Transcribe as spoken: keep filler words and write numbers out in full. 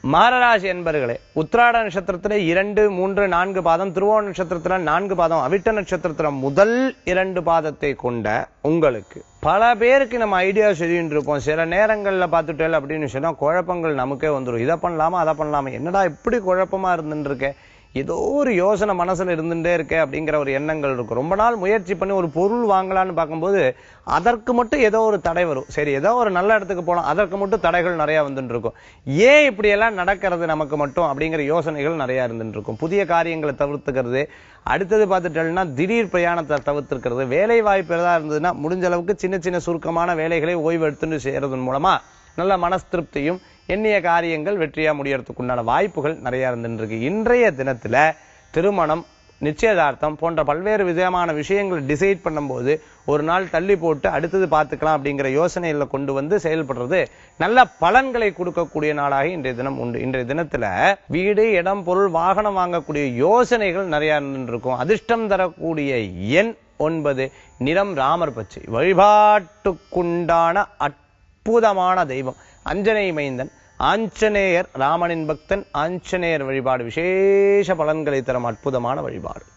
மாரராசி என்பர்களே, உத்திராட நட்சத்திரத்திலே இரண்டு மூன்று நான்கு பாதம், திருவோண நட்சத்திரத்துல நான்கு பாதம், அவிட்ட நட்சத்திரத்துல முதல் இரண்டு பாதத்தை கொண்ட உங்களுக்கு பல பேருக்கு நம்ம ஐடியா சொல்லிட்டு இருப்போம். சில நேரங்கள்ல பார்த்துட்டேன் அப்படின்னு சொன்னா குழப்பங்கள் நமக்கே வந்துடும். இதை பண்ணலாமா அதை பண்ணலாமா, என்னடா இப்படி குழப்பமா இருந்துட்டு இருக்க, ஏதோ ஒரு யோசனை மனசுல இருந்துட்டே இருக்கே அப்படிங்கிற ஒரு எண்ணங்கள் இருக்கும். ரொம்ப நாள் முயற்சி பண்ணி ஒரு பொருள் வாங்கலான்னு பார்க்கும்போது அதற்கு மட்டும் ஏதோ ஒரு தடை வரும். சரி, ஏதோ ஒரு நல்ல இடத்துக்கு போகலாம், அதற்கு மட்டும் தடைகள் நிறைய வந்துட்டு இருக்கும். ஏன் இப்படி எல்லாம் நடக்கிறது நமக்கு மட்டும் அப்படிங்கிற யோசனைகள் நிறைய இருந்துட்டு இருக்கும். புதிய காரியங்களை தவிர்த்துக்கிறது, அடுத்தது பார்த்துட்டேன்னா திடீர் பிரயாணத்தை தவிர்த்துக்கிறது, வேலை வாய்ப்பு ஏதாவது இருந்ததுன்னா முடிஞ்ச அளவுக்கு சின்ன சின்ன சுருக்கமான வேலைகளை ஓய்வு எடுத்துட்டு செய்யறதன் மூலமா நல்ல மனசு திருப்தியும் எண்ணிய காரியங்கள் வெற்றியா முடியறதுக்கு உண்டான வாய்ப்புகள் நிறைய இருந்துருக்கு. இன்றைய தினத்துல திருமணம், நிச்சயதார்த்தம் போன்ற பல்வேறு விதமான விஷயங்களை டிசைட் பண்ணும்போது ஒரு நாள் தள்ளி போட்டு அடுத்தது பார்த்துக்கலாம் அப்படிங்கிற யோசனைகளை கொண்டு வந்து செயல்படுறது நல்ல பலன்களை கொடுக்கக்கூடிய நாளாக இன்றைய தினம் உண்டு. இன்றைய தினத்துல வீடு, இடம், பொருள், வாகனம் வாங்கக்கூடிய யோசனைகள் நிறைய இருந்துருக்கும். அதிர்ஷ்டம் தரக்கூடிய எண் ஒன்பது, நிறம் ராமர் பச்சை. வழிபாட்டுக்குண்டான அற்புதமான தெய்வம் அஞ்சனை மைந்தன், ஆஞ்சநேயர், ராமனின் பக்தன், ஆஞ்சநேயர் வழிபாடு விசேஷ பலன்களை தரும் அற்புதமான வழிபாடு.